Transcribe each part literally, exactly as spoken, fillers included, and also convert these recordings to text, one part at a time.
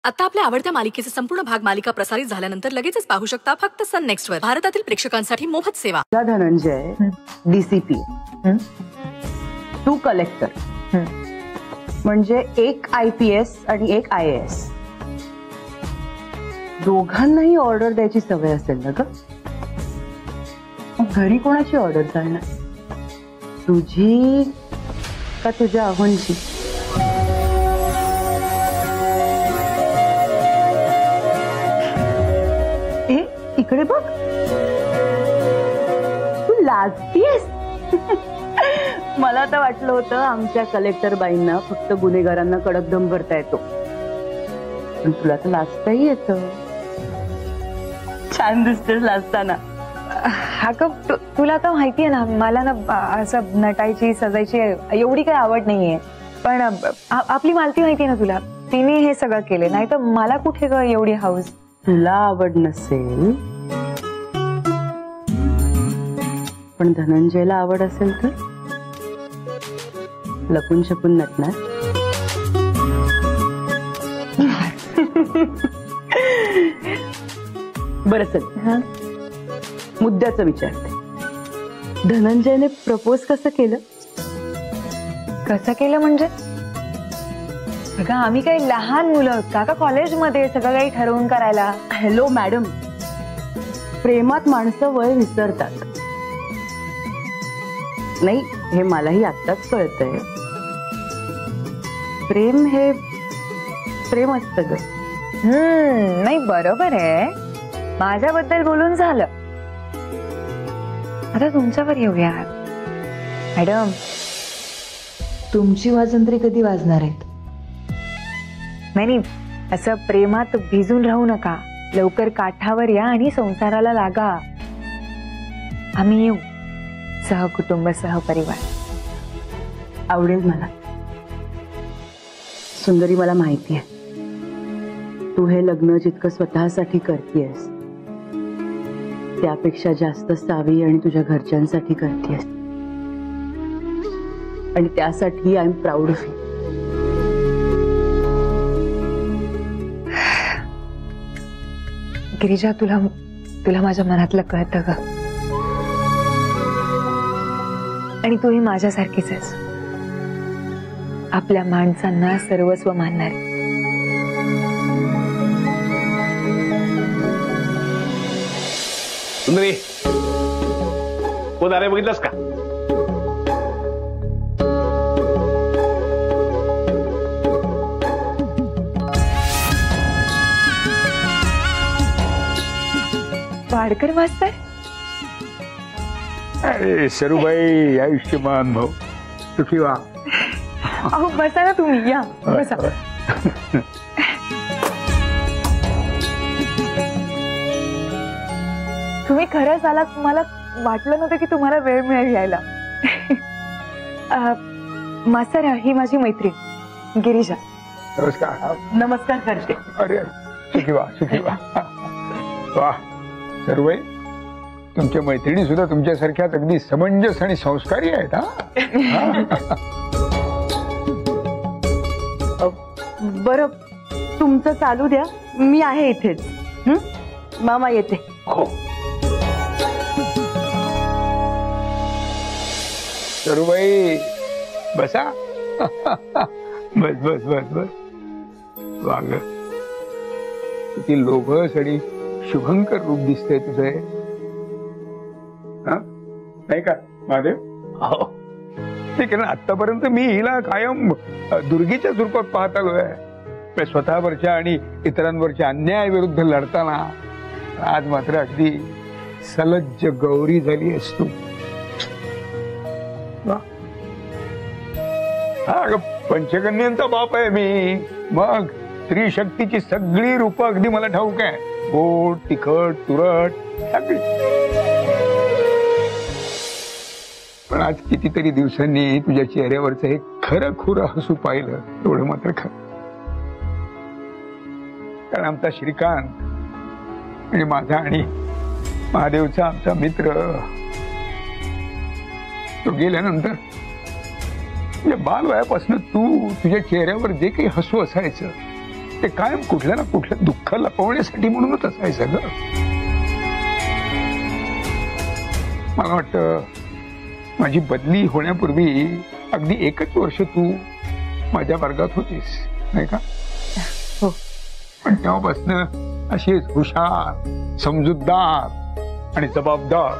आता आपल्या आवडत्या मालिकेचे संपूर्ण भाग मालिका प्रसारित झाल्यानंतर लगेचच पाहू शकता फक्त सन नेक्स्ट वर. भारतातील प्रेक्षकांसाठी मोफत सेवा. धनंजय डीसीपी, तू कलेक्टर, म्हणजे एक आयपीएस आणि एक आय ए एस. दोघांनाही ऑर्डर द्यायची सवय असेल ना ग. घरी कोणाची ऑर्डर चालणार, तुझी का तुझ्या अहोंची? ए इकडे बघ, तू लाजतीयस. मला तर वाटलं होतं आमच्या कलेक्टर बाईंना फक्त गुन्हेगारांना कडक दम भरता येतो, पण तुला तर लाजताही येतं. छान दिसतेस लाजताना. हा का, तु, तुला तर माहितीये ना मला ना असं नटायची सजायची एवढी काही आवड नाहीये, पण आ, आपली मालती माहितीये ना तुला, तिने हे सगळं केले, नाही तर मला कुठे ग एवढी हाऊस. तुला आवड नसेल पण धनंजयला आवड असेल तर लपून छपून नटणार. बरं चल, मुद्द्याचं विचारते. धनंजयने प्रपोज कसं केलं? कसं केलं म्हणजे? अगं आम्ही काही लहान मुलं का का कॉलेजमध्ये सगळं काही ठरवून करायला. हॅलो मॅडम, प्रेमात माणसं वय विसरतात. नाही हे मलाही आत्ताच कळतंय. प्रेम हे प्रेम असतं ग. हम्म नाही बरोबर आहे. माझ्याबद्दल बोलून झालं, आता तुमच्यावर येऊया. मॅडम तुमची वाजंत्री कधी वाजणार आहेत? नाही असं प्रेमात भिजून राहू नका, लवकर काठावर या आणि संसाराला लागा. आम्ही येऊ सहकुटुंब सहपरिवार. आवडेल मला. सुंदरी, मला माहिती आहे तू हे लग्न जितकं स्वतःसाठी करतेयस त्यापेक्षा जास्त सावी आणि तुझ्या घरच्यांसाठी करतेयस, आणि त्यासाठी I am proud of you. Girija, तुला तुला माझ्या मनातलं कळतं ग, आणि तूही माझ्यासारखीच आहेस, आपल्या माणसांना सर्वस्व मानणारी. सुंदरी, कोण आले बघितलंस का? वाडकर मास्तर. अरे शरूबाई, आयुष्यमान भाऊ, सुखी व्हा. अहो बसा ना तुम्ही, या बसा. तुम्ही खरंच आलात, मला वाटलं नव्हतं की तुम्हाला वेळ मिळेल यायला. मास्तर, ही माझी मैत्रीण गिरिजा. नमस्कार. नमस्कार करते. अरे सुखी व्हा, सुखी व्हा. वा शरूबाई, तुमच्या मैत्रिणी सुद्धा तुमच्यासारख्याच अगदी समंजस आणि संस्कारी आहेत. हा बरं, तुमचं चालू द्या, मी आहे इथेच. मामा येते. हो शरूबाई, बसा. बस बस बस बस. वाग किती लोभस आणि शुभंकर रूप दिसतंय तुझं हे, नाही का महादेव? हो ठीक आहे ना. आतापर्यंत मी हिला कायम दुर्गीच्या स्वरूपात पाहत आलोय, स्वतःवरच्या आणि इतरांवरच्या अन्याय विरुद्ध लढताना. आज मात्र अगदी सलज्ज गौरी झाली आहेस तू. हा पंचकन्यांचा बाप आहे मी, मग स्त्री शक्तीची सगळी रूप अगदी मला ठाऊक आहे. गोड, तिखट, तुरट सगळी. पण आज कितीतरी दिवसांनी तुझ्या चेहऱ्यावरचं हे खरं खुरं हसू पाहिलं, एवढं मात्र खरं. कारण आमचा श्रीकांत आणि माझा आणि महादेवचा आमचा मित्र तो गेल्यानंतर बालवयापासून तू तुझ्या चेहऱ्यावर जे काही हसू असायचं ते कायम कुठलं ना कुठलं दुःख लपवण्यासाठी म्हणूनच असायचं ग. मला वाटतं माझी बदली होण्यापूर्वी अगदी एकच वर्ष तू माझ्या वर्गात होतीस नाही का? हो. पण तेव्हापासून अशीच हुशार, समजूतदार आणि जबाबदार.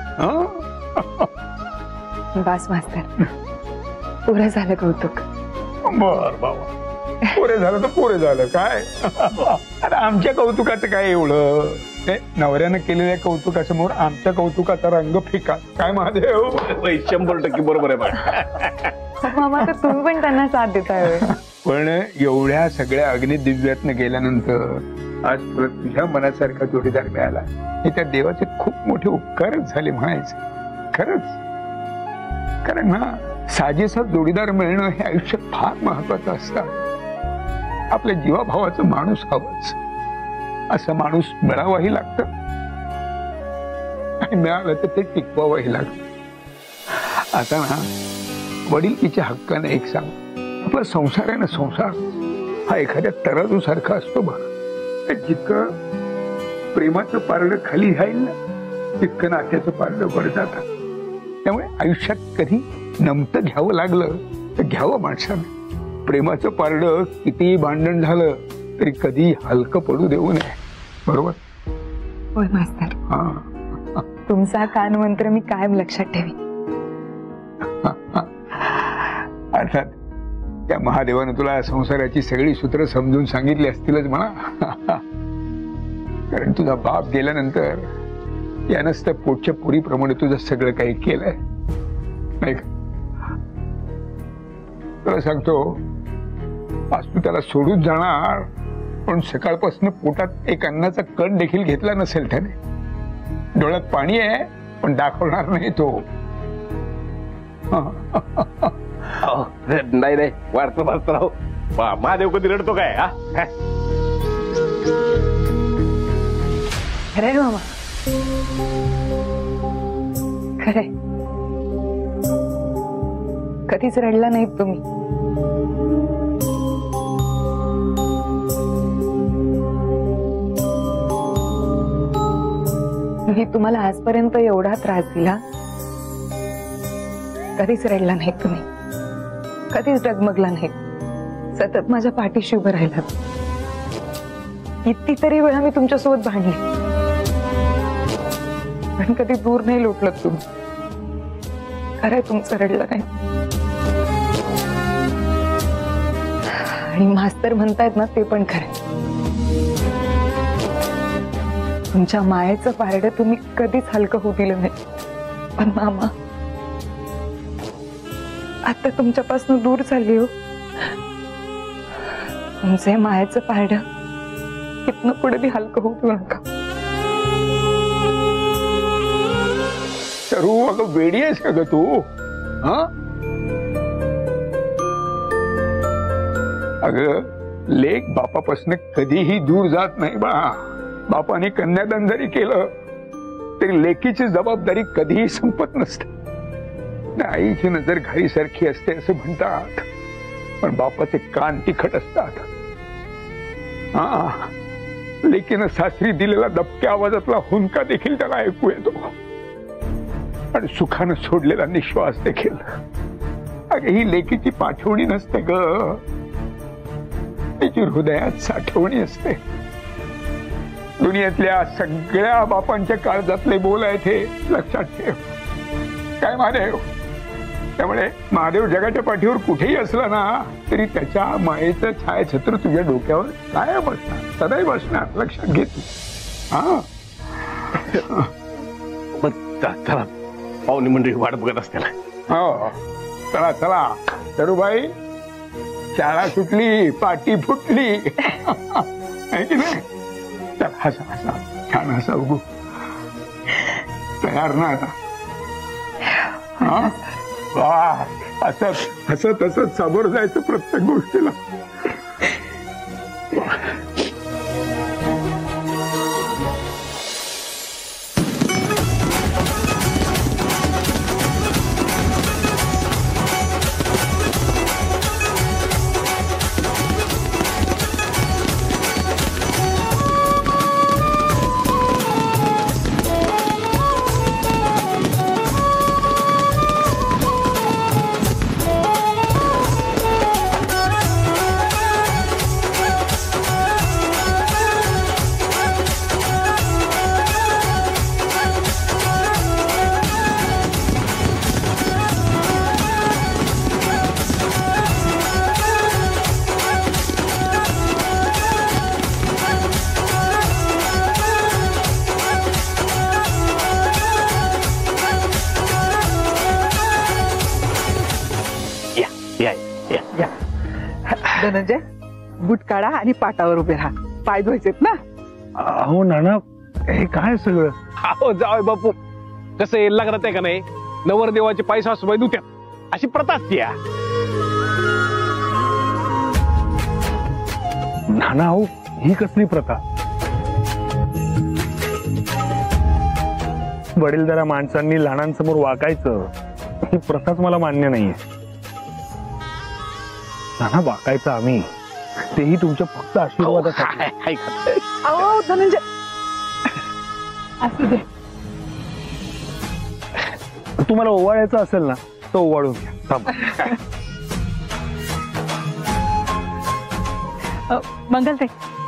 बास मास्तर, पुरं झालं कौतुक. बर बाबा, पोरे झालं तर पोरे झालं काय. अरे आमच्या कौतुकाचं काय एवढं, ते नवऱ्यानं केलेल्या कौतुकासमोर आमच्या कौतुकाचा रंग फिका. काय महादेव? शंभर टक्के बरोबर आहे बघ. मामा, तर तुम्ही पण त्यांना साथ देताय. पण एवढ्या सगळ्या अग्नी दिव्यातनं गेल्यानंतर आज परत तुझ्या मनासारखा जोडीदार मिळाला, हे त्या देवाचे खूप मोठे उपकारच झाले म्हणायचे. खरंच, कारण ना साजेसा जोडीदार मिळणं हे आयुष्यात फार महत्वाचं असतं. आपल्या जीवाभावाचं माणूस हवंच, असं माणूस मिळावाही लागतं आणि मिळालं तर ते टिकवावंही लागतं. आता ना वडिलकीच्या हक्काने एक सांग, आपला संसार आहे ना, संसार हा एखाद्या तराजू सारखा असतो बघ. जितकं प्रेमाचं पारडं खाली राहील ना, तितकं नात्याचं पारडं वर जातं. त्यामुळे आयुष्यात कधी नमतं घ्यावं लागलं तर घ्यावं माणसाने. प्रेमाचं पारडं कितीही भांडण झालं तरी कधी हलकं पडू देऊ नये. बरोबर? होय मास्तर. हा, तुमचा कान मंत्र मी कायम लक्षात ठेवी. अर्थात त्या महादेवानं तुला संसाराची सगळी सूत्र समजून सांगितली असतीलच म्हणा. कारण तुझा बाप गेल्यानंतर यानंच त्या पोटच्या पुरीप्रमाणे तुझं सगळं काही केलंय नाही का? तुला सांगतो, आज तू त्याला सोडून जाणार, पण सकाळपासून पोटात एक अन्नाचा कण देखील घेतला नसेल त्याने. डोळ्यात पाणी आहे पण दाखवणार नाही तो. नाही नाही, वाढतं वाढतं राहू. महादेव कधी रडतो काय? हा, खरंय मामा, खरंय. कधीच रडला नाही तुम्ही. मी तुम्हाला आजपर्यंत एवढा त्रास दिला, कधीच रडला नाही तुम्ही, कधीच डगमगला नाही. सतत माझ्या पाठीशी उभं राहिलात. कितीतरी वेळा मी तुमच्यासोबत भांडले, पण कधी दूर नाही लोटलत तुम्ही. खरंय, तुमचं रडलं नाही. आणि मास्तर म्हणतायत ना, ते पण खरंय. तुमच्या मायेचं पारडं तुम्ही कधीच हलकं होऊ दिलं नाही. पण मामा, आता तुमच्यापासून दूर चालली हो. तुमचे मायेचं पारडं कितनं पुढे बी हलकं होऊ देऊ नका. तरू, अगं वेडी आहेस का ग तू? हा, अगं लेक बापापासून कधीही दूर जात नाही बा. बापाने कन्यादान जरी केलं तरी लेकीची जबाबदारी कधीही संपत नसते. आईची नजर घाईसारखी असते असं म्हणतात, पण बापाचे कान तिखट असतात. हा, लेकीनं सासरी दिलेला दबक्या आवाजातला हुंका देखील त्याला ऐकू येतो, आणि सुखानं सोडलेला निश्वास देखील. अगं ही लेकीची पाठवणी नसते ग, त्याची हृदयात साठवणी असते. दुनियातल्या सगळ्या बापांच्या काळजातले बोल आहेत हे लक्षात ठेव. काय महादेव? त्यामुळे महादेव जगाच्या पाठीवर कुठेही असला ना तरी त्याच्या मायेचं छायाछत्र तुझ्या डोक्यावर काय बसणार, सदैव बसणार. लक्षात घे तू. हा, चला, पाहुणे मंडळी वाट बघत असते. हो, चला चला तरुबाई, शाळा सुटली, पाटी फुटली. आहे की नाही? चल, हसा हसा, छान हसा बघू. तयार ना आता? हा, वा, हसत हसत हसत समोर जायचं प्रत्येक गोष्टीला. धनंजय, बूट काढा आणि पाटावर उभे राहा. पाय धुवायचेत ना. अहो नाना, हे काय सगळं? अहो जावई बापू, कसं आहे लग्नात आहे का नाही, नवरदेवाचे पाय सासूबाई धुत्यात अशी प्रथा असते. नाना अहो, ही कसली प्रथा? वडीलधाऱ्या माणसांनी लहानांसमोर वाकायचं, ही प्रथाच मला मान्य नाहीये. नाना, वाकायचं आम्ही, तेही तुमच्या फक्त आशीर्वादासाठी. अहो धनंजय, असू दे. तुम्हाला ओवाळायचं असेल ना, तो ओवाळून घ्या. थांबा. अ, मंगलताई,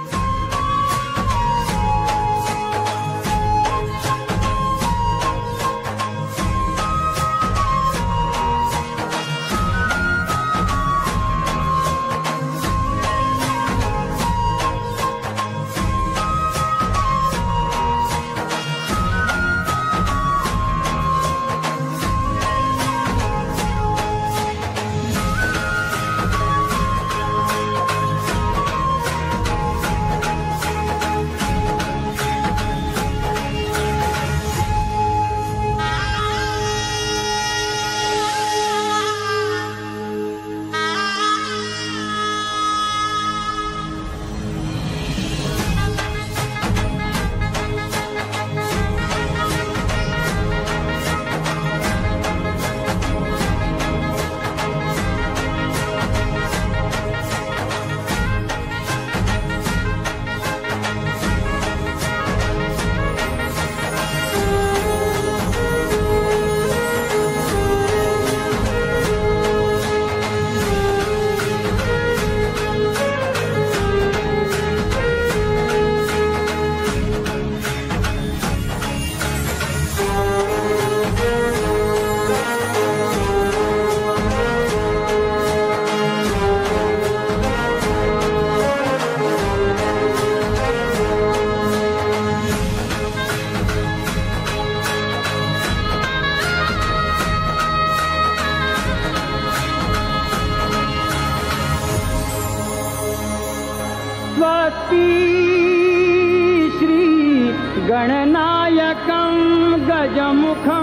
गणनायकं गजमुखं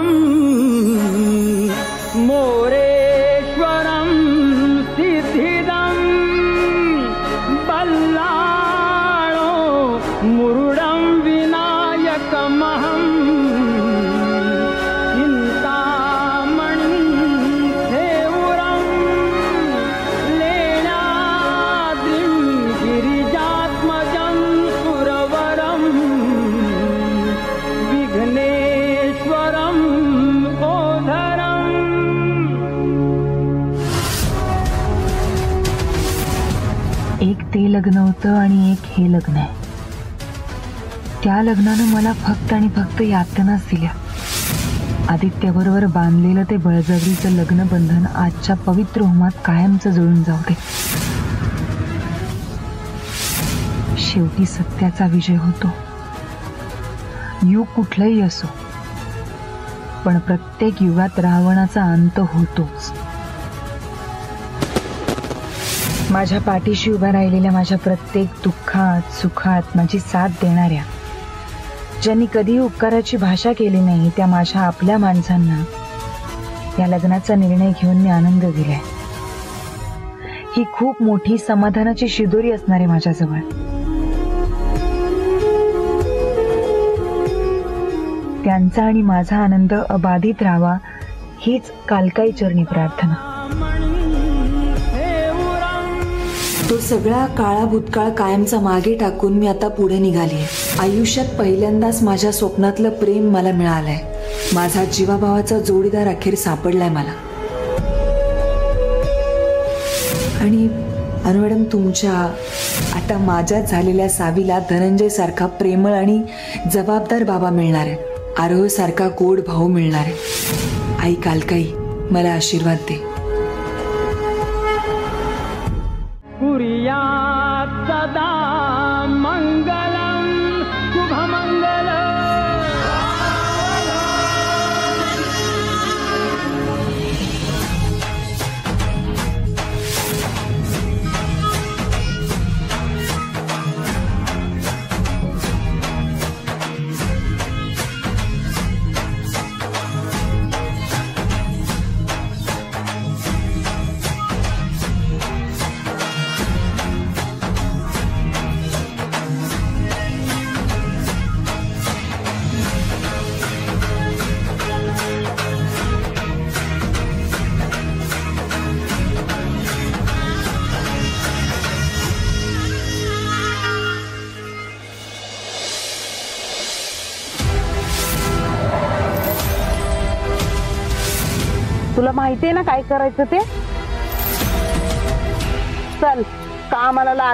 मोरेश्वरं सिद्धिदं बल्लाळो मुरुडं विनायकमहं चिन्तामणिं देवुरं लेण्याद्रिं गिरिजात्मजं सुरवरं विघ्नेश्वरं ओधरम्. एक ते लग्न होतं आणि एक हे लग्न आहे. त्या लग्नानं मला फक्त आणि फक्त यातनाच दिल्या. आदित्यबरोबर बांधलेलं ते बळजबरीचं लग्न बंधन आजच्या पवित्र होमात कायमचं जुळून जाऊ दे. शेवटी सत्याचा विजय होतो. युग कुठलंही असो, पण प्रत्येक युगात रावणाचा अंत होतोच. माझ्या पाठीशी उभ्या राहिलेल्या, माझ्या प्रत्येक दुःखात सुखात माझी साथ देणाऱ्या, ज्यांनी कधीही उपकाराची भाषा केली नाही, त्या माझ्या आपल्या माणसांना या लग्नाचा निर्णय घेऊन मी आनंद दिलाय. ही खूप मोठी समाधानाची शिदोरी असणार आहे माझ्याजवळ. त्यांचा आणि माझा आनंद अबाधित राहावा हीच कालकाई चरणी प्रार्थना. तो सगळा काळा भूतकाळ कायमचा मागे टाकून मी आता पुढे निघालीये. आयुष्यात पहिल्यांदाच माझ्या स्वप्नातलं प्रेम मला मिळालंय. माझा जीवाभावाचा जोडीदार अखेर सापडलाय मला. आणि अनु मॅडम, तुमच्या आता माझ्यात झालेल्या सावीला धनंजय सारखा प्रेमळ आणि जबाबदार बाबा मिळणार आहे. आरोह सारखा गोड भाऊ मिळणार आहे. आई कालकाई, मला आशीर्वाद दे. कुर्यात् सदा मंगलम शुभमंगल. तुला माहितीये ना काय करायचं ते. चल कामाला लाग.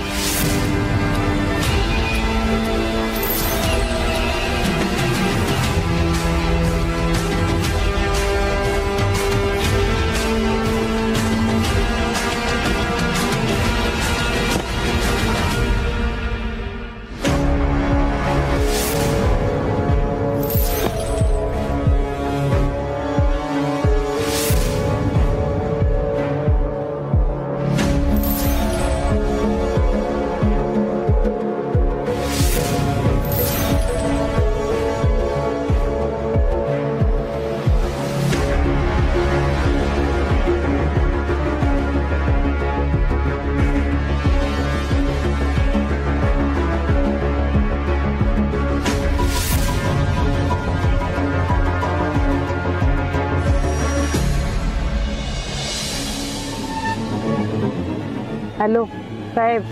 हॅलो साहेब.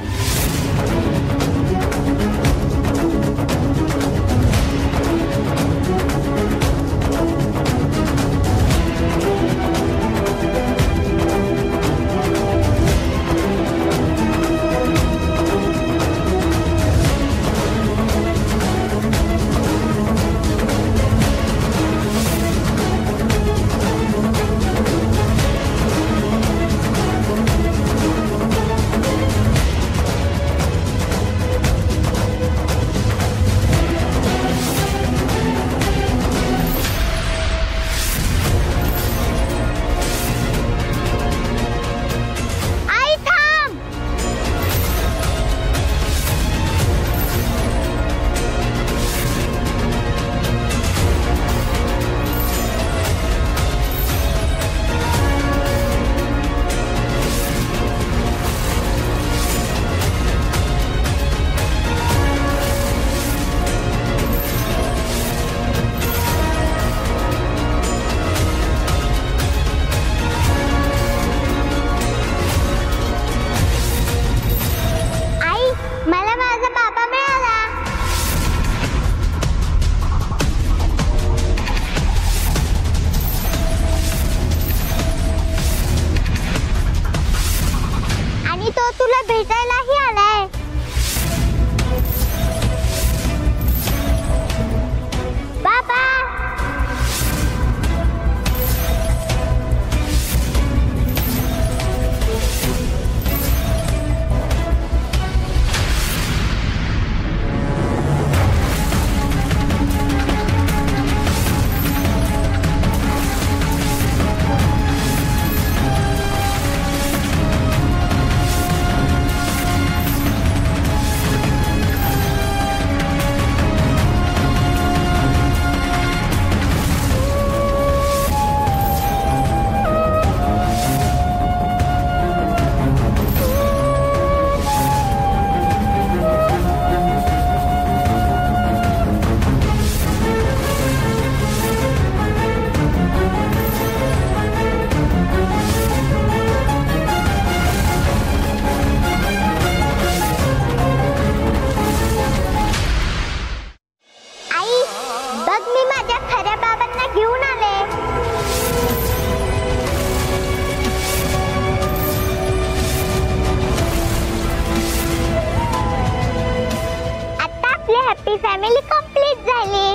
फॅमिली कंप्लीट झाली.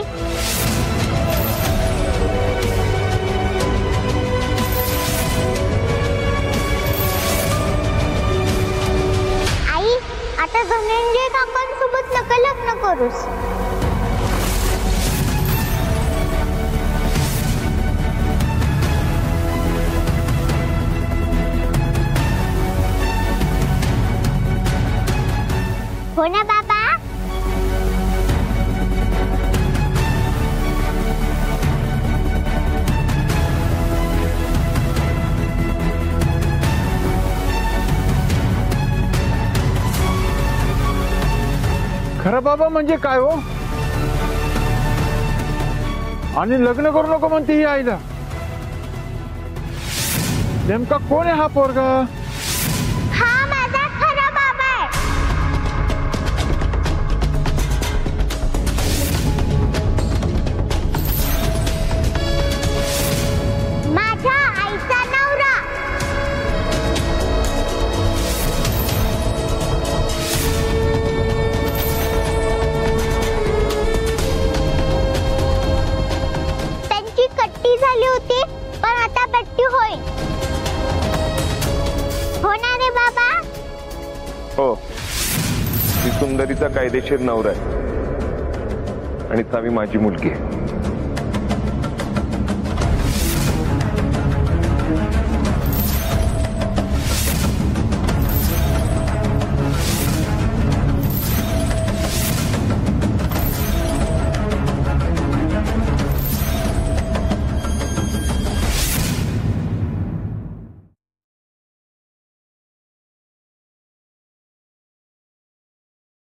आई आता धनंजय काकांसोबत नका लग्न करूस. हो ना बाबा. खरं बाबा म्हणजे काय हो? आणि लग्न करू नको म्हणते ही आईला. नेमका कोण आहे हा पोरगा? हा माझा खरा बाबा आहे. माझ्या वल्लरीचा कायदेशीर नवरा आहे आणि चावी माझी मुलगी आहे.